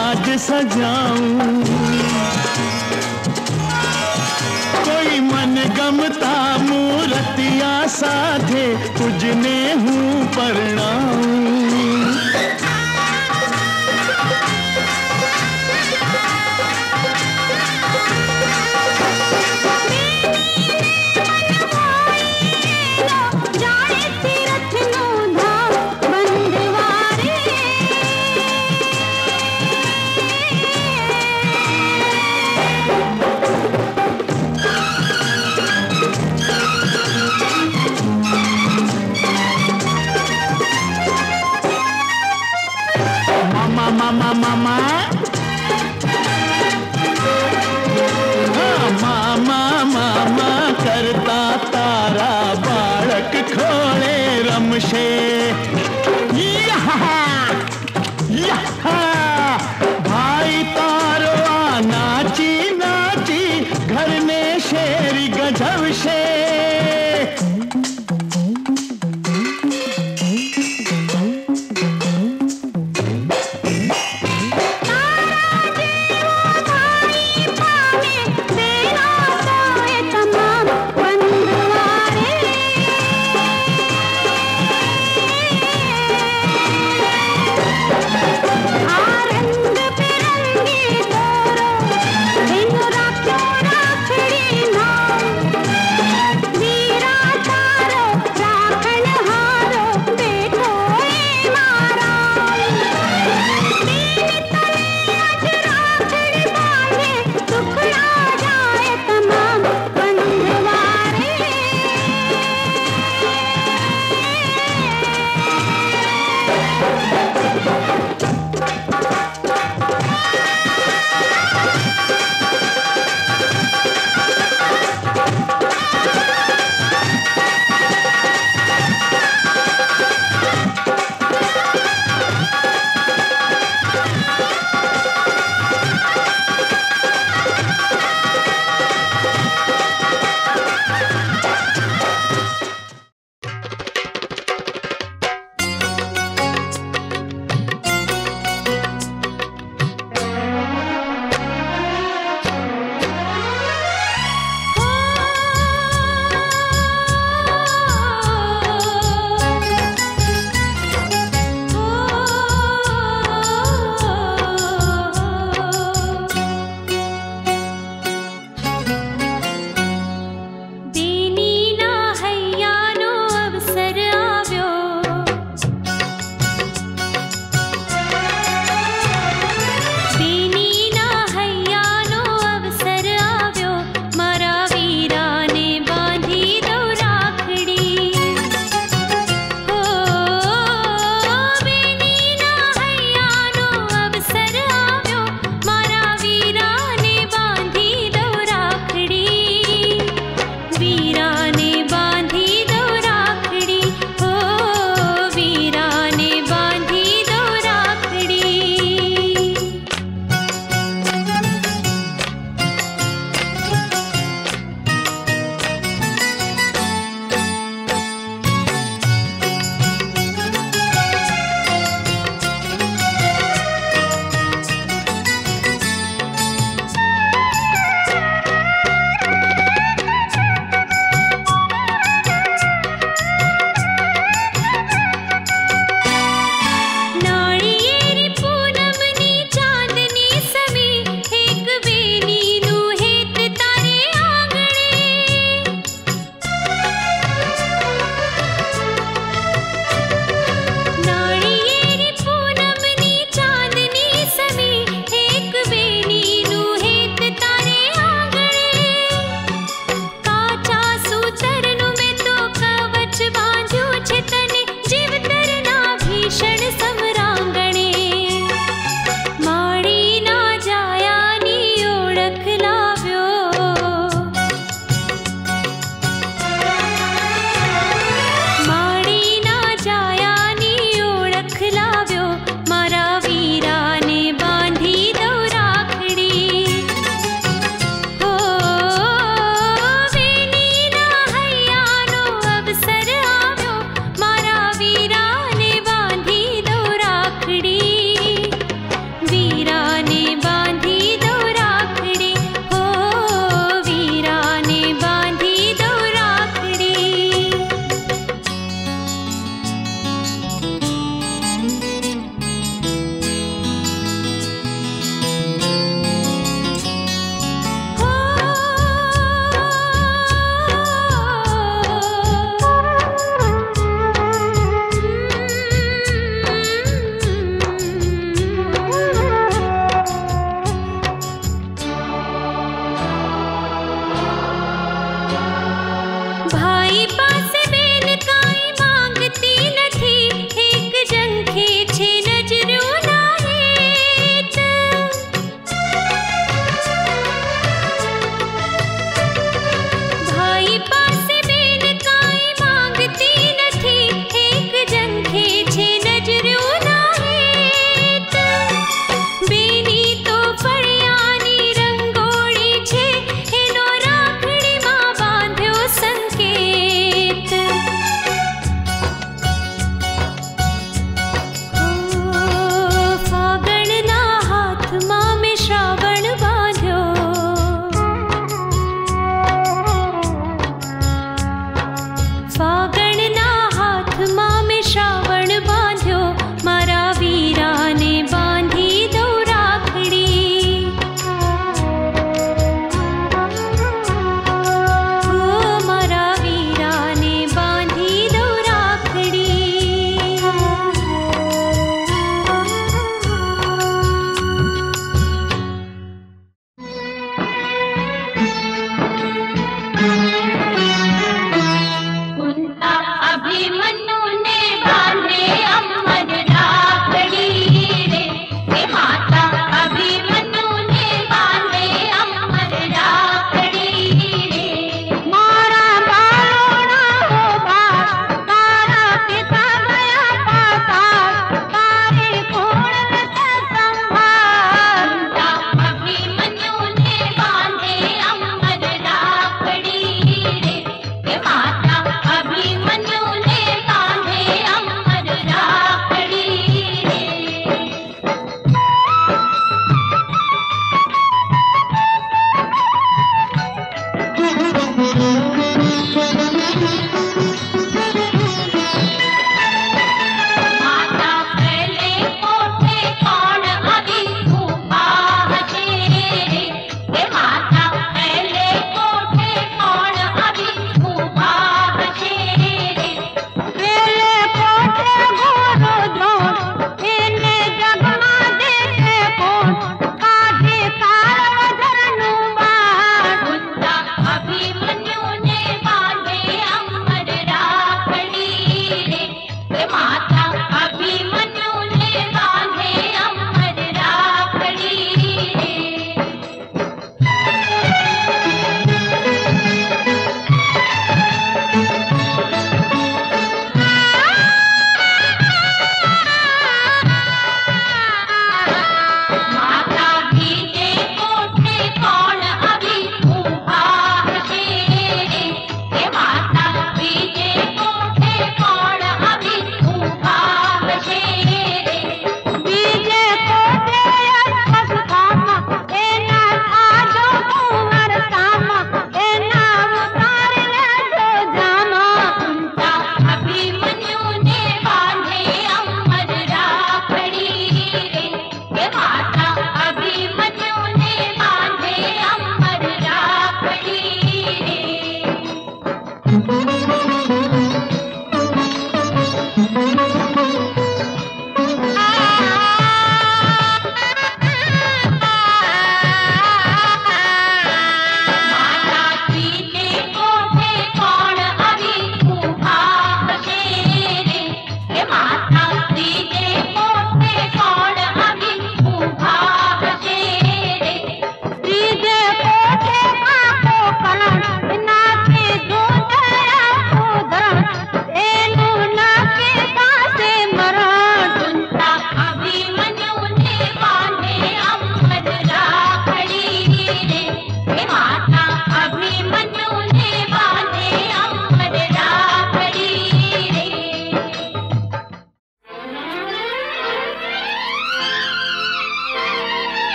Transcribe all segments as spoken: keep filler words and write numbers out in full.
आज सजाऊं। कोई मन गमता मूर्तिया साधे तुझने हूँ परणाऊं। मामा मामा हाँ, मामा मामा करता तारा बालक खोले रमशे। भाई तारो नाची नाची घर में शेरी गजब से।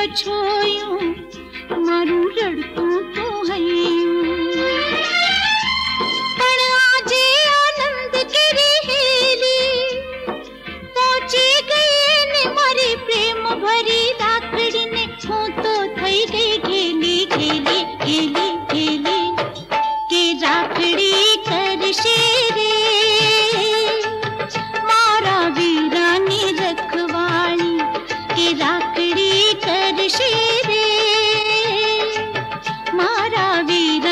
छोयूं मारू रड़कू तो हयूं पण आजे आनंद की हेली पहुंची गई ने मारी प्रेम भरी राखड़ी ने हूं तो थई गई गेली गेली गेली गेली के राखड़ी कर शेरे मारा वीरानी रखवाली के राखड़ी कर शेरे मारा वीर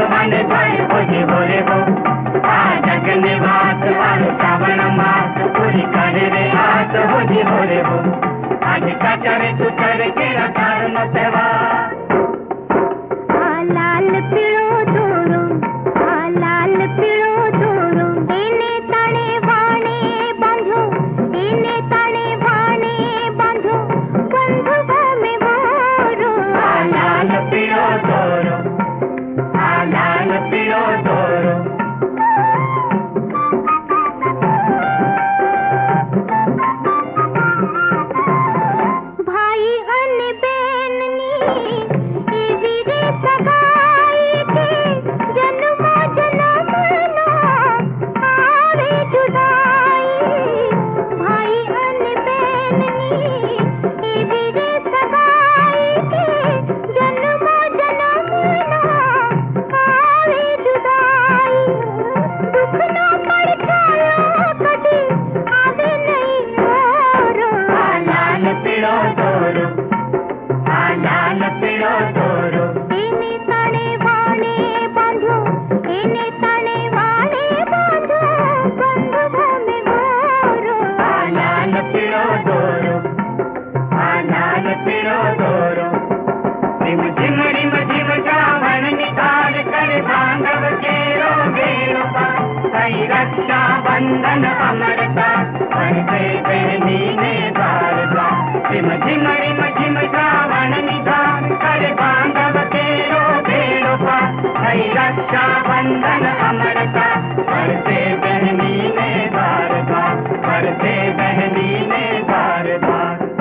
मन भय भोजी भोरे हो जग निवास और श्रावण मास पूरी करे रे आस भोजी भोरे हो आज का चरे तू चर के रखार न सेवा लाल पिळो दोरो लाल पिळो दोरो एने ताणे वाणे बांधो एने ताणे वाणे बांधो बंधु भूमि मोरो लाल पिळो दोरो लाल पिळो दोरो भाई अन बेननी ए वीरे सगाई के जन्मो जन्म नो आवे जुदाई भाई अन बेननी ए वीरे सगाई के जन्मो जन्म नो आवे जुदाई दुख नो पड़छायो कदी आवे नहीं मोरो लाल पिळो दोरो लाल पिळो दोरो एने ताणे वाणे बांधो एने ताणे वाणे बांधो बंधु भूमि मोरो लाल पिळो दोरो लाल पिळो दोरो रिम झिम रिम झिम श्रावण निकाल कर बांधव केरो बेरो पा कई रक्षा बंधन अमरता करते बहनी ने भारता रिम झिम रिम झिम श्रावण निकाल कर बांधव केरो बेरो पा कई रक्षा बंधन अमरता करते बहनी ने भारता करते बहनी ने भारता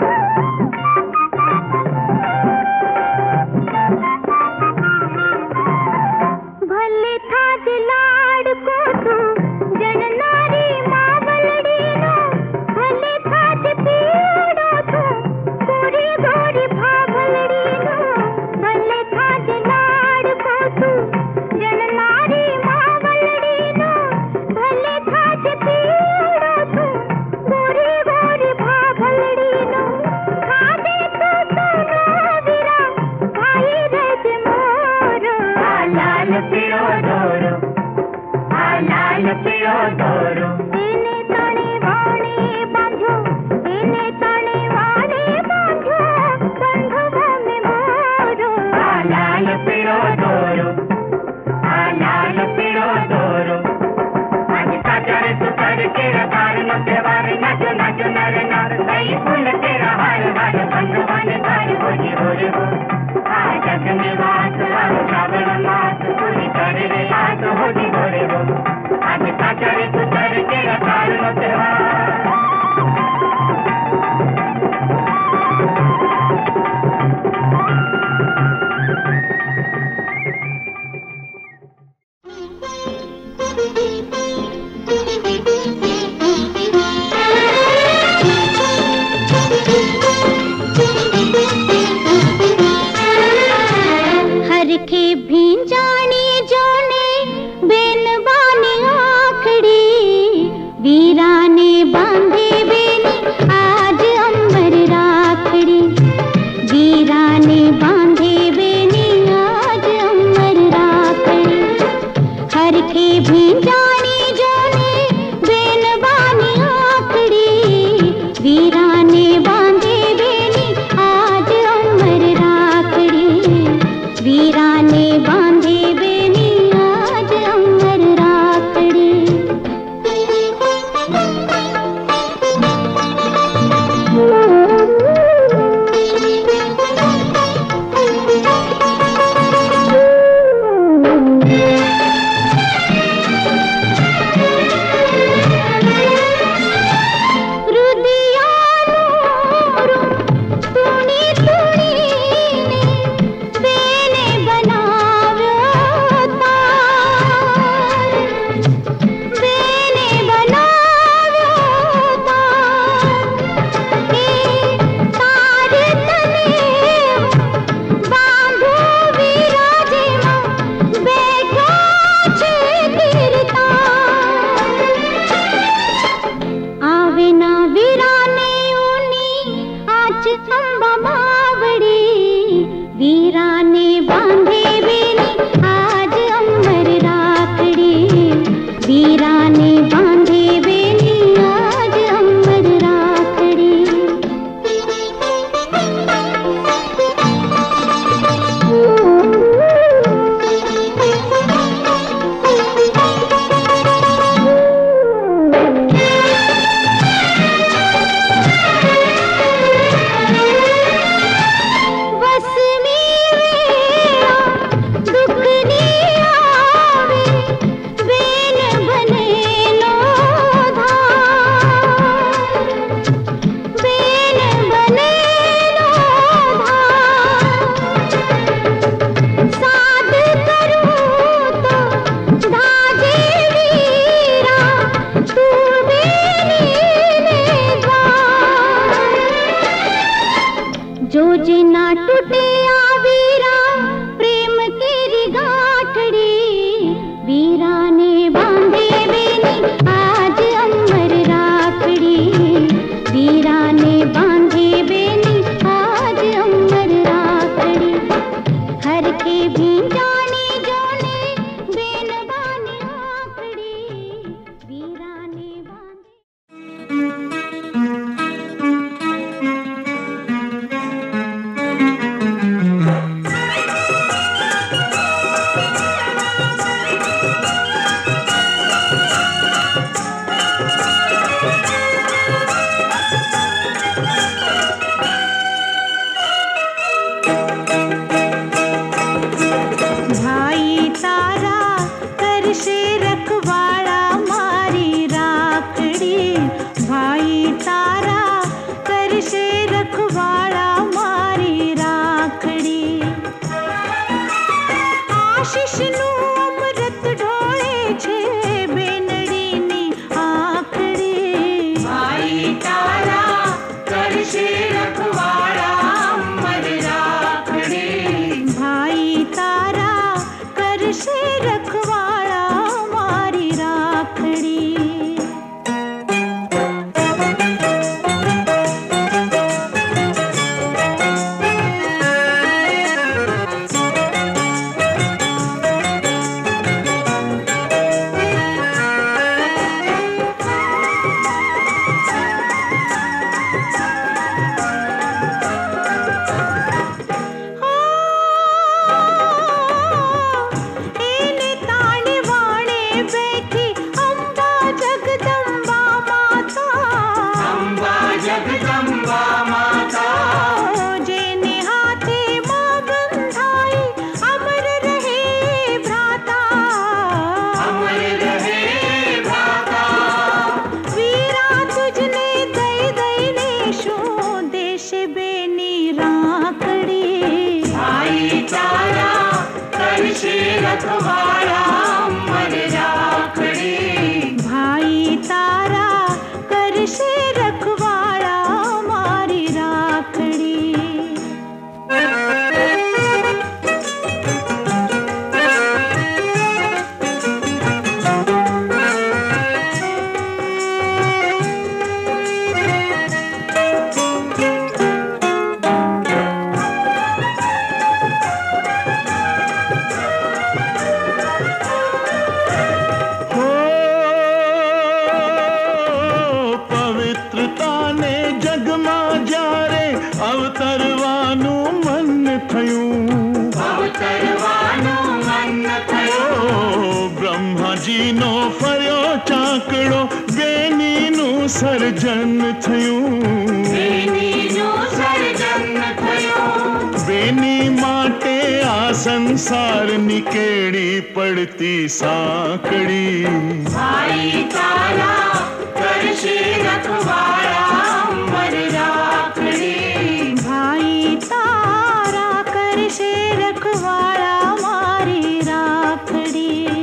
भले था दिलाड़ को तू जननारी मावलड़ी नो भले था पीड़ो तू गोरी गोरी भावलड़ी नो भले था दिलाड़ को तू जननारी मावलड़ी नो भले था पीड़ो तू गोरी गोरी भावलड़ी नो खादे तू सोनो वीरा भाई रे मोरो लाल पिळो दोरो लाल पिळो दोरो एने ताणे वाणे बांधो एने ताणे वाणे बांधो बंधु भूमि मोरो लाल पिळो दोरो लाल पिळो दोरो आज का चरे तू कर के रखार न त्योहार नाचो नाचो नर नार सही फूल तेरा हार हार बंधु बन तार भोजी भोरे हो जग निवास और श्रावण मास पूरी करे रे आस भोजी भोरे हो आज का चरे तू कर के रखार न त्योहार हर से रखवाड़ा मारी राखड़ी। सर्जन थयूं बेनी माटे आ संसार निकेड़ी पड़ती साकड़ी। भाई तारा करशे रखवाड़ा अमर राखड़ी। भाई तारा करशे रखवाड़ा मारी राखड़ी।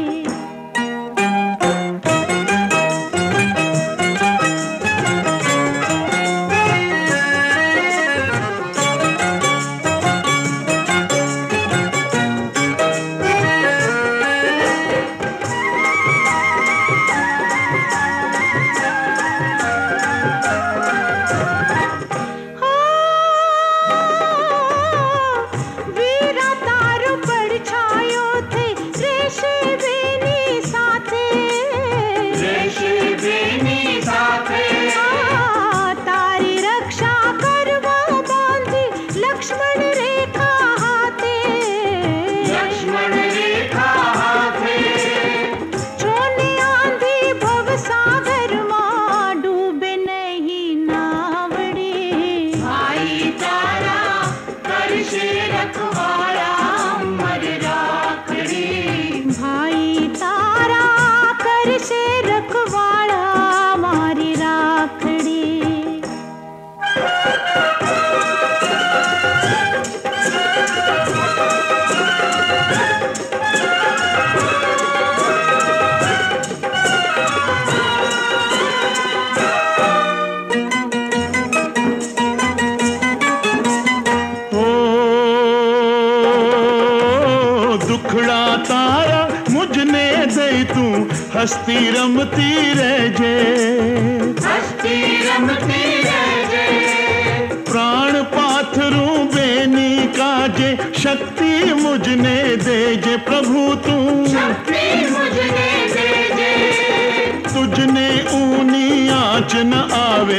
हस्ती रमती रहजे, हस्ती रमती रहजे। प्राण पाथरू बेनी काजे, शक्ति मुझने देजे प्रभु तू, शक्ति मुझने देजे। तुझने ऊनी आँच न आवे,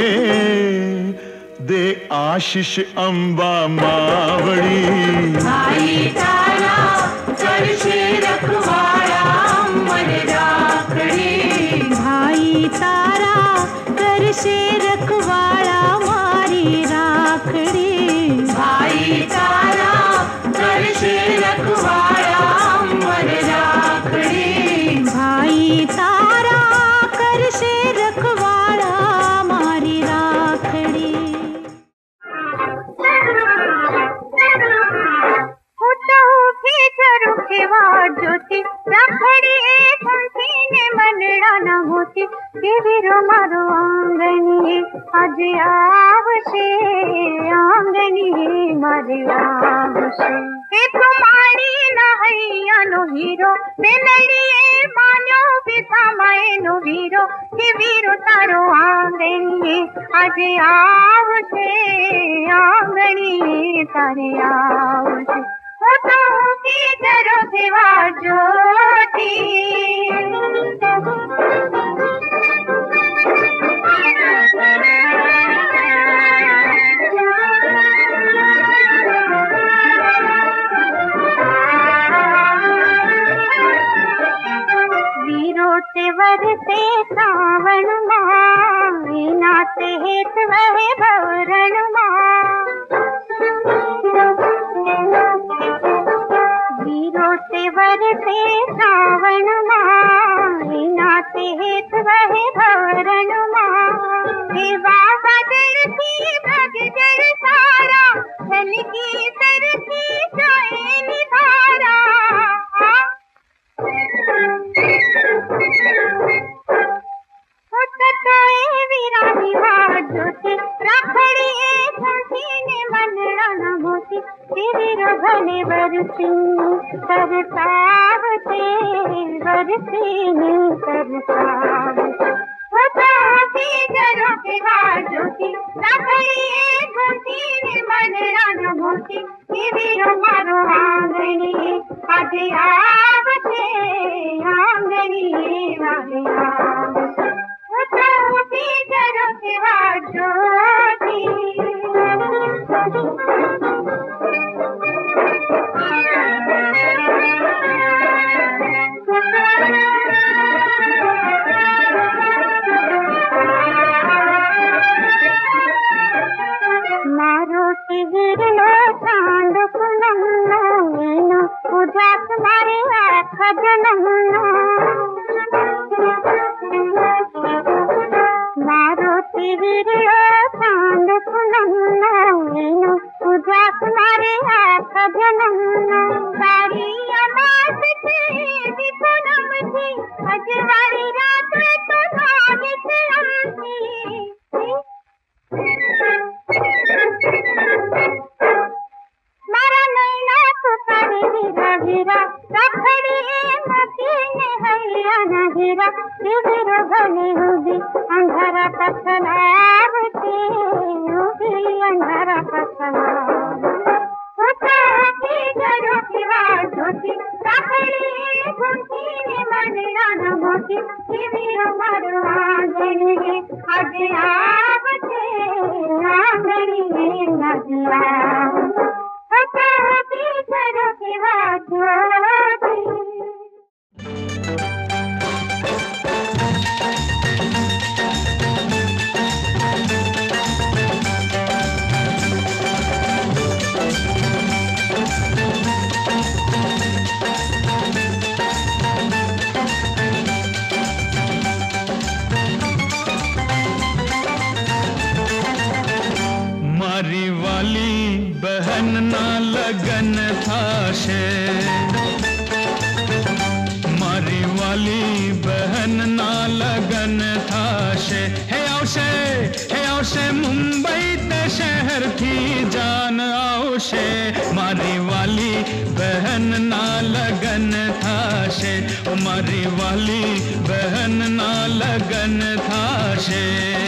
दे आशीष अम्बा मावड़ी। भाई तारा करशे रखवाड़ा अमर राखड़ी। भाई तारा करशे रखवाड़ा मारी राखड़ी। भाई तारा करशे रखवाड़ा अमर राखड़ी। भाई तारा करशे रखवाड़ा मारी राखड़ी। ज्योति राखड़ी ने मनड़ा न होती, वीरो मारो आंगनी आज आवशे, आंगनी मारी आवशे। तुम्हारी न हैयानो हीरो बेलड़िए मानो बिसामायनो वीरो के वीरो तारो आंगणी आज आवशे आंगणी तारे आवशे होतो की करो सेवा ज्योति वरते सावन माँ नाते हेत वह भवरण माँ वीरों से वरते सावन माँ नाते हेत वह भवरण माँ बाबा जड़ती भग जड़ सारा धन की तरती जाए निधारा विरानी वाजोती रखड़ी ने मनड़ा मोती तेरे भले बरसी तरसावते बरसी ने तरसावते जरो के वाजोती रखड़ी ने मनड़ा मोती तेरे मारो आंगणी आज आवते आंगणी आगे आवते जरो के वाजोती मारो गिरलो चांद पुनमनो नो उदास मारे आँख जनमनो मारो गिरलो चांद पुनमनो नो उदास मारे आँख जनमनो सारी अमास थी पूनम थी अजवाड़ी रात तो भागित अमथी मारा नैना तो करे हीरा हीरा रखड़ी मकीने हैया न हीरा शिविर भले होगी अंधारा पसलावते होगी अंधारा पसलावते उठाती जरो की वाजोती रखड़ी घुंटी मनड़ा न मोती शिविर मारो आंगणी आज आवते आंगणी नदिया जरो की वाजोती मारी वाली बहन ना लगन था शे मारी वाली बहन ना लगन था शे हे औशे हे औशे मुंबई ते शहर थी जान औशे मारी वाली बहन ना लगन था शे मारी वाली बहन ना लगन था शे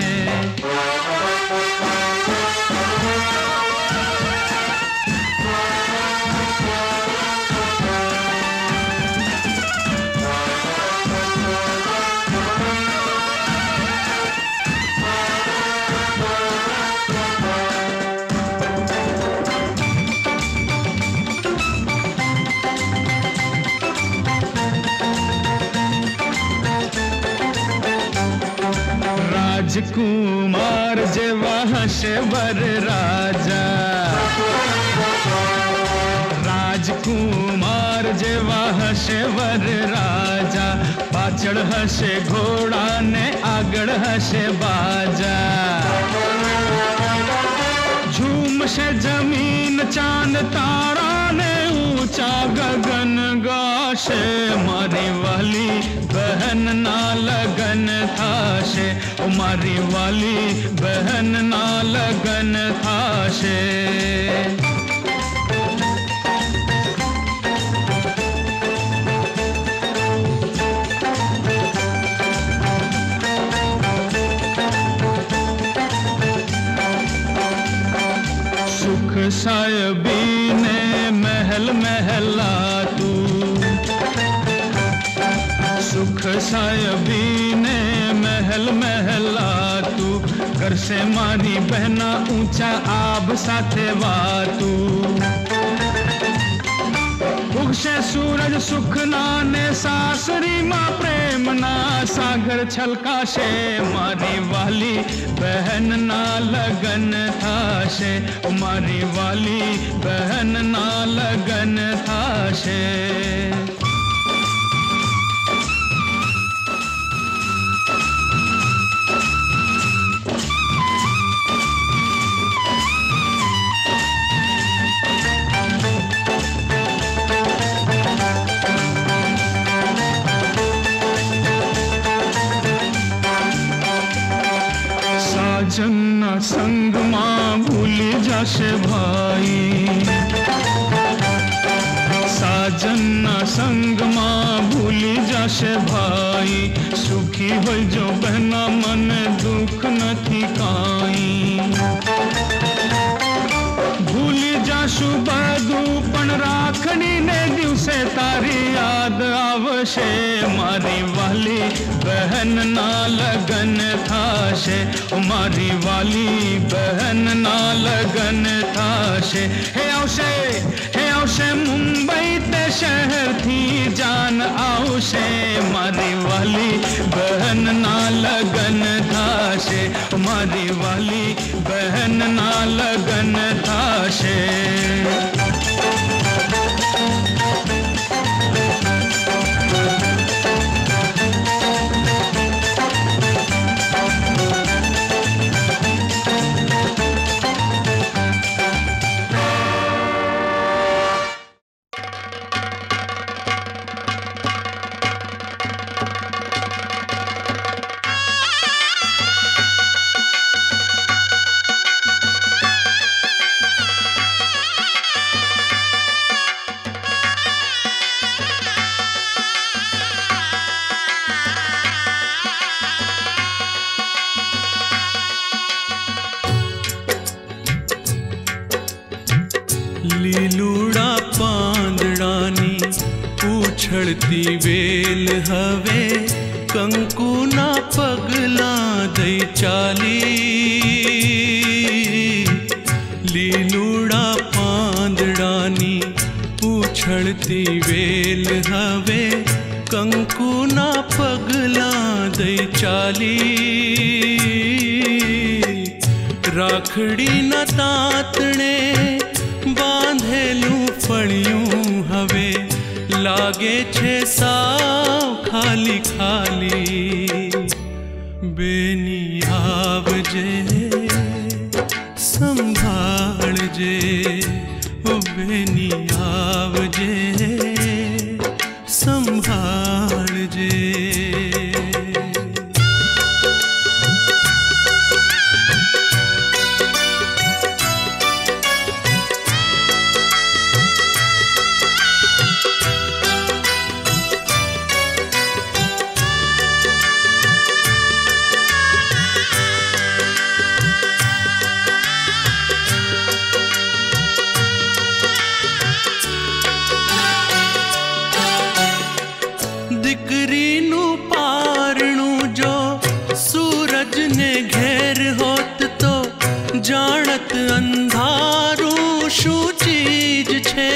राजकुमार जेवा हसे वर राजा राजकुमार जेवा हसे वर राजा पाछड़ हसे घोड़ा ने आगड़ हसे बाजा झूम से जमीन चांद तारा ने ऊंचा गगन गाशे मारी वाली बहन ना लगन था शे मारी वाली बहन ना लगन था शे सायबी ने महल महला तू, सुख सायबी ने महल महला तू, घर से मारी बहना ऊंचा आब साथे वातू। उगशे सूरज सुख नाने सासरी माँ प्रेम ना सागर छलकाशे, मारी वाली बहन ना लगन थाशे, मारी वाली बहन ना लगन थाशे। साजना संग माँ भूली जाशे भाई, साजना संग माँ भूली जाशे भाई, सुखी हो जो बहना मन दुख नथी काई। भूली जाशु बधु पण राखड़ी ने दिवसे तारी याद आवशे, मारी वाली बहन ना लगन थाशे, मारी वाली बहन ना लगन थाशे। हे आवशे हे आवशे मुंबई ते शहर थी जान आवशे, मारी वाली बहन ना लगन थाशे, मारी वाली बहन ना लगन थाशे। लीलूड़ा पांदड़ानी उछड़ती वेल हवे, कंकु ना पगला दई चाली। लीलूड़ा पांदड़ानी उछड़ती वेल हवे, कंकु ना पगला दई चाली। राखड़ी न तातणे बांधेलू फड़ियूं हवे, लागे छे साव खाली खाली। बेनी आवजे संभाळजे, ओ बेनी आवजे संभाळजे। दिकरीनु पारणु जो सूरज ने घेर होत तो जानत अंधारू शू चीज छे।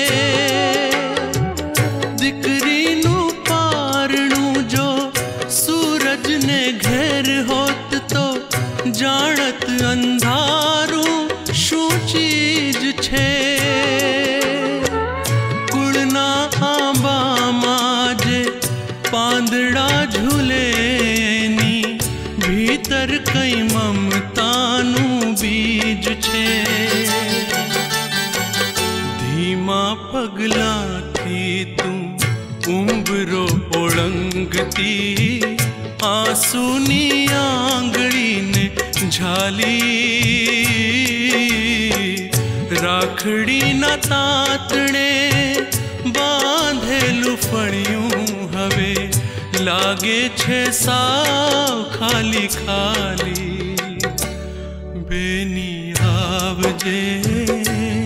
दिकरीनु पारणु जो सूरज ने घेर होत तो जानत अंधारू शू चीज छे। कुड़ना आंबा माजे पांदड़ा झूले नी, भीतर कई ममतानु बीज छे। धीमा पगला थी तू उम्बरो ओळंगती, आंसूनी आंगળી ने झाली। राखड़ी ना तातणे बांधेलू फड़ियूं हवे, लागे छे साव खाली खाली। बेनी आवजे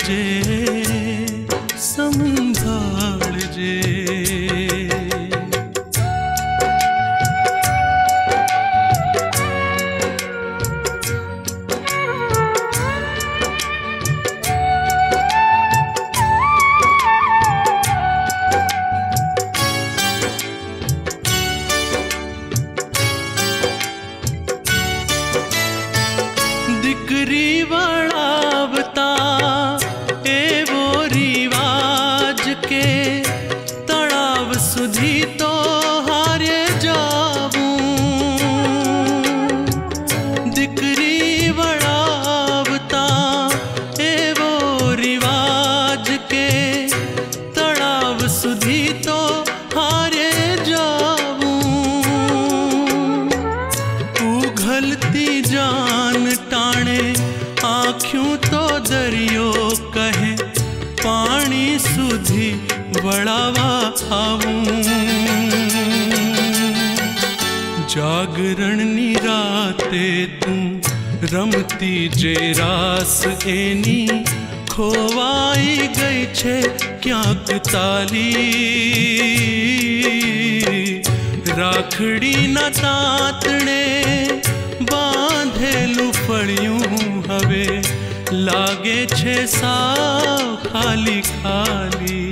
जे संभाळजे। दिकरी वळावता एवो रिवाज के तळाव सुधी तो हारे जावूं। दिकरी वळावता एवो रिवाज के तळाव सुधी तो हारे जावूं। उघलती जान टाणे आँखियों तो दरियो कहे पानी सुधी वड़ावा आवूं। जागरण नी राते तू रमती जे रास एनी खोवाई गई छे क्यांक ताली। राखड़ी ना तातणे बांधेलू फळियूं हवे लागे छे साव खाली खाली।